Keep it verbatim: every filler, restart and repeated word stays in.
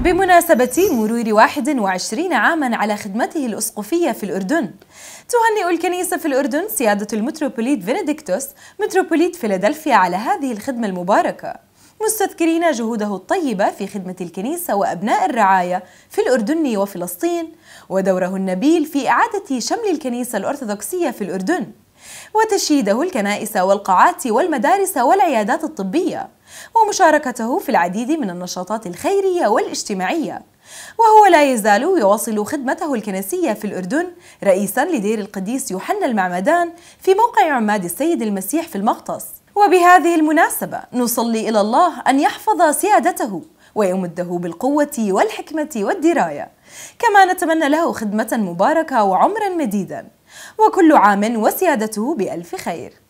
بمناسبة مرور واحد وعشرين عاما على خدمته الأسقفية في الأردن، تهنئ الكنيسة في الأردن سيادة المتروبوليت فينيديكتوس متروبوليت فيلادلفيا على هذه الخدمة المباركة، مستذكرين جهوده الطيبة في خدمة الكنيسة وأبناء الرعاية في الأردن وفلسطين، ودوره النبيل في إعادة شمل الكنيسة الأرثوذكسية في الأردن، وتشييده الكنائس والقاعات والمدارس والعيادات الطبية، ومشاركته في العديد من النشاطات الخيرية والاجتماعية. وهو لا يزال يواصل خدمته الكنسية في الأردن رئيسا لدير القديس يوحنا المعمدان في موقع عماد السيد المسيح في المغطس. وبهذه المناسبة نصلي إلى الله أن يحفظ سيادته ويمده بالقوة والحكمة والدراية، كما نتمنى له خدمة مباركة وعمرا مديدا، وكل عام وسيادته بألف خير.